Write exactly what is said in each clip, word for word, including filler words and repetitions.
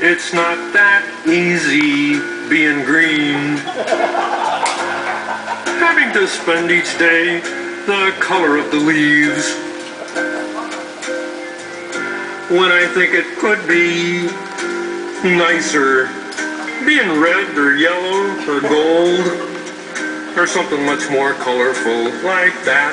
It's not that easy being green. Having to spend each day the color of the leaves, when I think it could be nicer being red or yellow or gold or something much more colorful like that.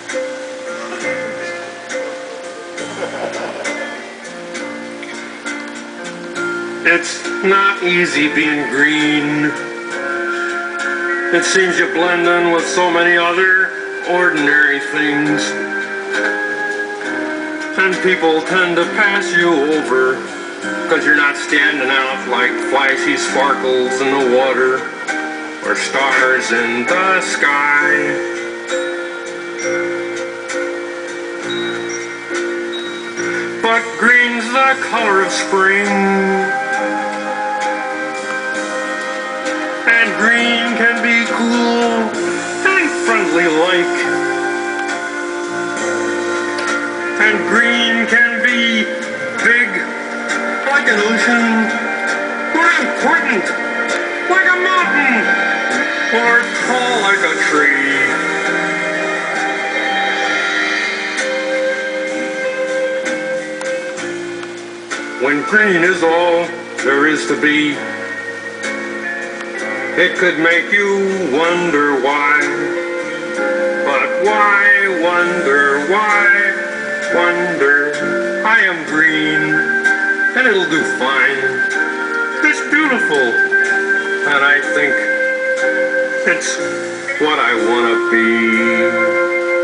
It's not easy being green. It seems you blend in with so many other ordinary things, and people tend to pass you over because you're not standing out like flashy sparkles in the water or stars in the sky. But green's the color of spring, and green can be cool and friendly like, and green can be big like an ocean, or important like a mountain, or tall like a tree. When green is all there is to be, it could make you wonder why. But why wonder, why wonder? I am green, and it'll do fine. It's beautiful, and I think it's what I want to be.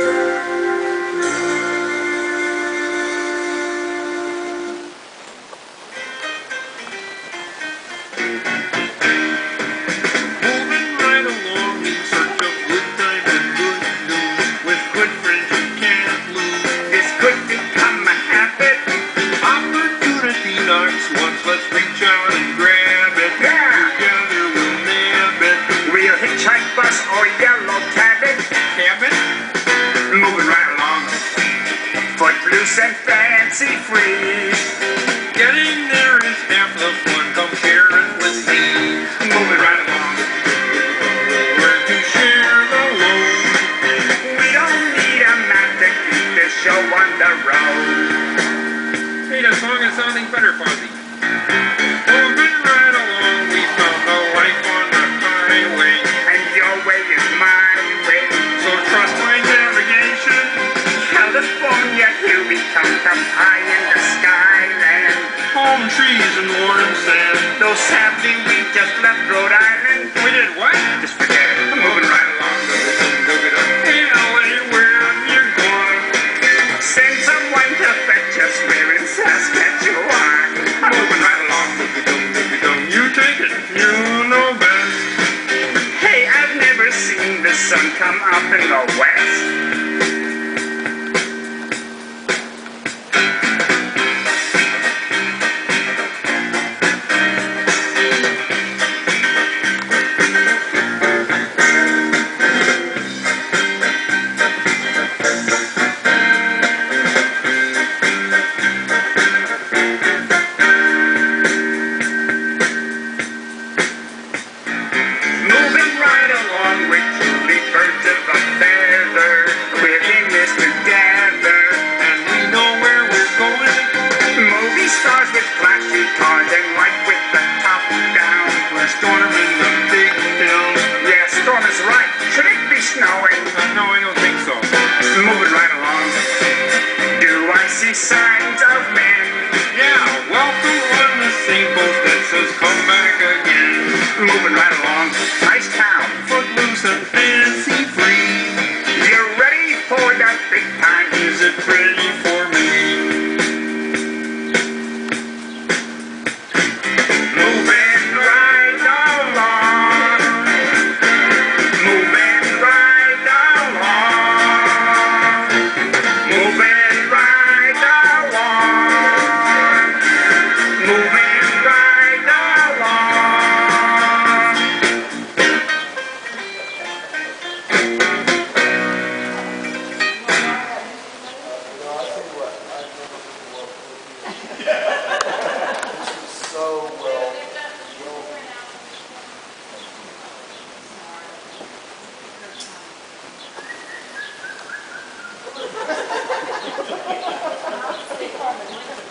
And fancy free. Getting there is half the fun, come share it with me. Moving right along. We're to share the load. We don't need a map to keep this show on the road. Hey, that song is sounding better, Fozzie. Moving right along, we found the life on the highway, and your way is my way. So trust my navigation. California, here we come from high in the skyland. Palm trees and warm sand. Though sadly we just left Rhode Island. We did what? Just forget it. I'm moving right along. Hey, L A, where have you gone? Send someone to fetch us. We're in Saskatchewan. I'm moving right along. You take it. You know best. Hey, I've never seen the sun come up in the west. Moving right along with Julie birds of a feather. Commons.